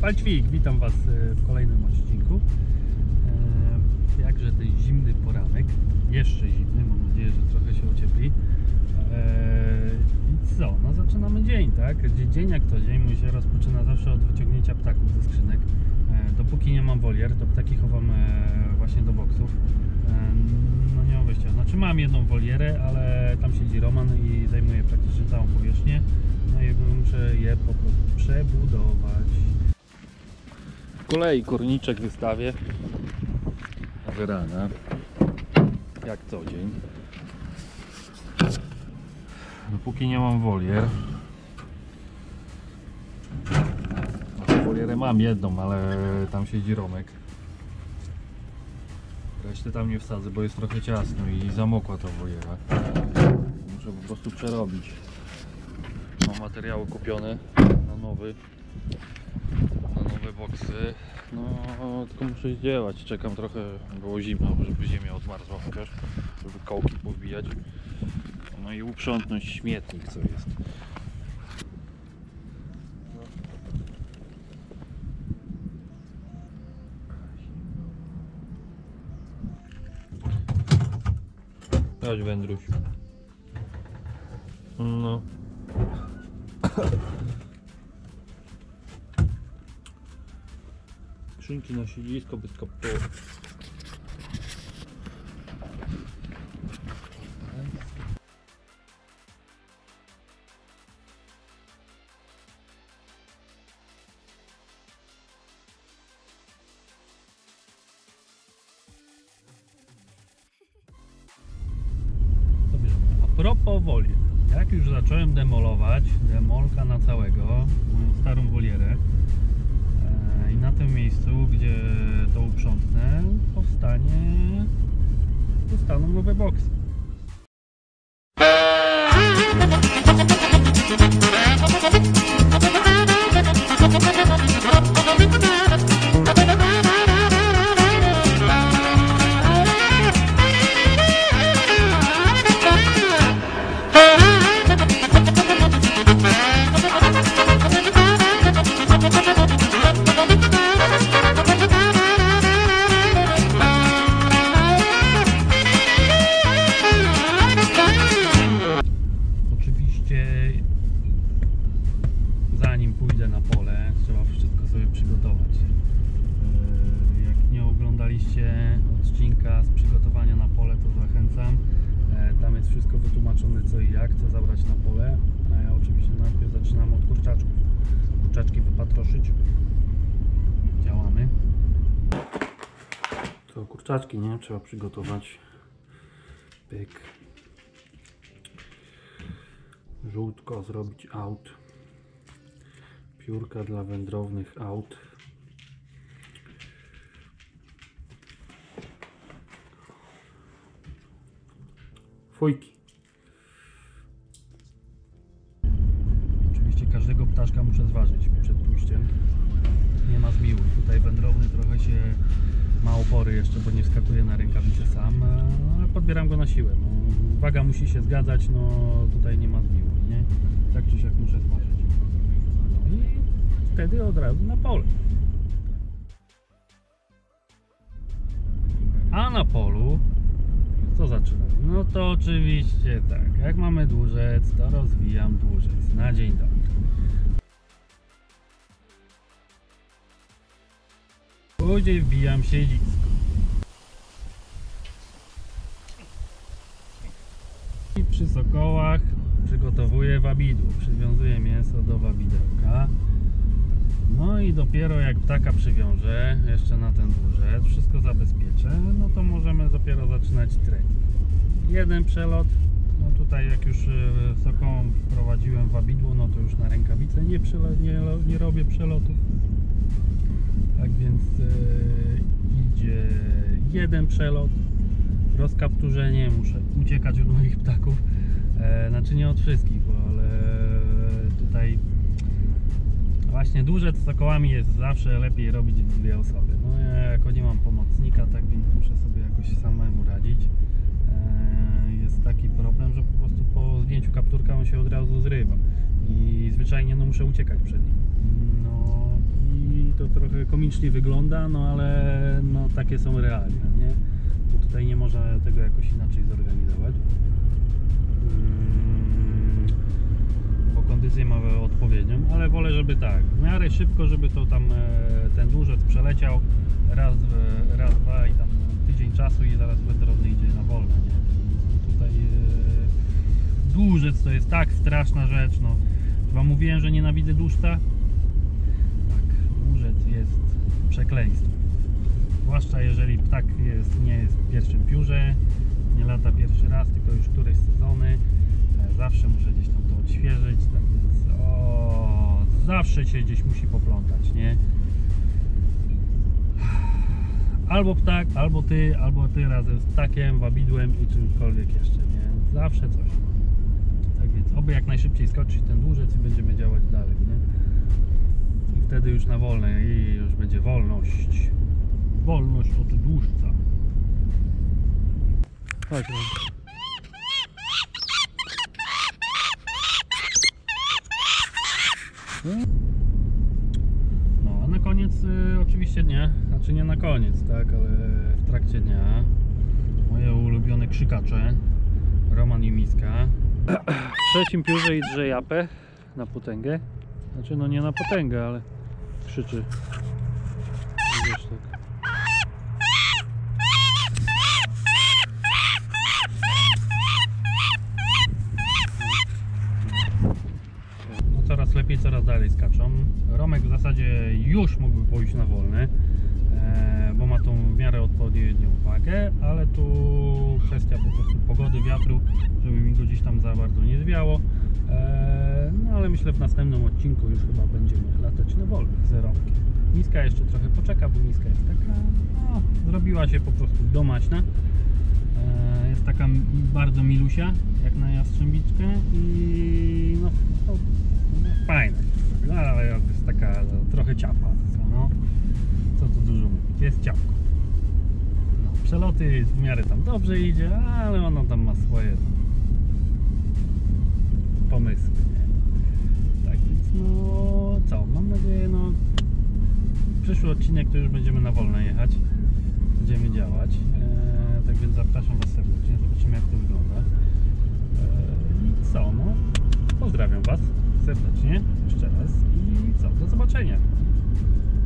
Palćwik, witam Was w kolejnym odcinku. Jakże ten zimny poranek, jeszcze zimny, mam nadzieję, że trochę się ociepli. I co? No zaczynamy dzień, tak? Dzień jak to dzień, mój się rozpoczyna zawsze od wyciągnięcia ptaków ze skrzynek. Dopóki nie mam wolier, to ptaki chowam właśnie do boksów. No nie mam wyjścia. Znaczy mam jedną wolierę, ale tam siedzi Roman i zajmuje praktycznie całą powierzchnię. No i muszę je po prostu przebudować. Z kolei korniczek wystawię z rana, jak co dzień. Dopóki nie mam wolier. Wolierę mam jedną, ale tam siedzi Romek. Resztę tam nie wsadzę, bo jest trochę ciasno i zamokła ta woliera. Muszę po prostu przerobić. Mam materiały kupione na nowe boksy. No tylko muszę zdziełać. Czekam trochę, było zimno, żeby ziemia odmarzła chociaż, żeby kołki powbijać. No i uprzątnąć śmietnik, co jest. Chodź, Wędruś. No. Skrzynki na siedzisko bez kaptury. A propos wolier, jak już zacząłem demolować, demolka na całego, moją starą wolierę, i na tym miejscu, gdzie to uprzątnę, powstaną nowe boksy. Zanim pójdę na pole, trzeba wszystko sobie przygotować. Jak nie oglądaliście odcinka z przygotowania na pole, to zachęcam. Tam jest wszystko wytłumaczone, co i jak, co zabrać na pole. A ja oczywiście najpierw zaczynam od kurczaczków. Kurczaczki wypatroszyć. Działamy. To kurczaczki, nie? Trzeba przygotować. Pyk. Żółtko zrobić aut. Piórka dla wędrownych aut. Fujki. Oczywiście każdego ptaszka muszę zważyć przed pójściem. Nie ma zmiłuj. Tutaj wędrowny trochę się ma opory jeszcze, bo nie wskakuje na rękawice sam. Ale podbieram go na siłę. No, waga musi się zgadzać, no tutaj nie ma zmiłuj, nie? Tak czy siak muszę zważyć. No i wtedy od razu na pole. A na polu co zaczynam? No to oczywiście tak, jak mamy dłużec, to rozwijam dłużec na dzień dobry. Później wbijam siedzisko. I przy sokołach przygotowuję wabidło. Przywiązuję mięso do wabidełka. No i dopiero jak ptaka przywiążę jeszcze na ten dłużec, wszystko zabezpieczę, no to możemy dopiero zaczynać trening. Jeden przelot, no tutaj jak już sokołom wprowadziłem wabidło, no to już na rękawice nie robię przelotów. Tak więc idzie jeden przelot, rozkapturzenie, muszę uciekać od moich ptaków, znaczy nie od wszystkich, ale tutaj właśnie dłużec z sokołami jest zawsze lepiej robić w dwie osoby. No ja jako nie mam pomocnika, tak więc muszę sobie jakoś samemu radzić. Jest taki problem, że po prostu po zdjęciu kapturka on się od razu zrywa i zwyczajnie no muszę uciekać przed nim. No i to trochę komicznie wygląda, no ale no, takie są realia, nie? Bo tutaj nie można tego jakoś inaczej zorganizować. Bo kondycję mamy odpowiednią, ale wolę, żeby tak, w miarę szybko, żeby to tam ten dłużec przeleciał raz, dwa i tam tydzień czasu i zaraz wędrowny idzie na wolne, nie? Tutaj dłużec to jest tak straszna rzecz, no. Wam mówiłem, że nienawidzę duszca. Tak, dłużec jest przekleństwem. Zwłaszcza jeżeli ptak nie jest w pierwszym piórze, nie lata pierwszy raz, tylko już któreś sezony. Zawsze muszę gdzieś tam to odświeżyć, tak więc zawsze się gdzieś musi poplątać, nie? Albo ptak, albo ty razem z ptakiem, wabidłem i czymkolwiek jeszcze, nie? Zawsze coś. Tak więc oby jak najszybciej skoczyć ten dłużec i będziemy działać dalej, nie? I wtedy już na wolne i już będzie wolność. Wolność od dłużca. Chodź. No, a na koniec oczywiście dnia, znaczy nie na koniec, tak, ale w trakcie dnia moje ulubione krzykacze, Roman i Miska. W trzecim piórze i drze japę na potęgę. Znaczy no nie na potęgę, ale krzyczy. Wiesz, tak. Coraz lepiej, coraz dalej skaczą. Romek w zasadzie już mógłby pójść na wolny, bo ma tą w miarę odpowiednią wagę, ale tu kwestia po prostu pogody, wiatru, żeby mi go gdzieś tam za bardzo nie zwiało. No ale myślę, w następnym odcinku już chyba będziemy latać na wolnych z Romkiem. Miska jeszcze trochę poczeka, bo Miska jest taka, no, zrobiła się po prostu domaśna. Jest taka bardzo milusia, jak na jastrzębiczkę i no fajne, ale jest taka trochę ciapa, no co tu dużo mówić, jest ciapko. No, przeloty w miarę tam dobrze idzie, ale ono tam ma swoje pomysły, nie? Tak więc no co, mam nadzieję, no przyszły odcinek to już będziemy na wolne jechać, będziemy działać, tak więc zapraszam Was serdecznie, zobaczymy jak to wygląda. I co, no pozdrawiam Was serdecznie jeszcze raz i co, do zobaczenia.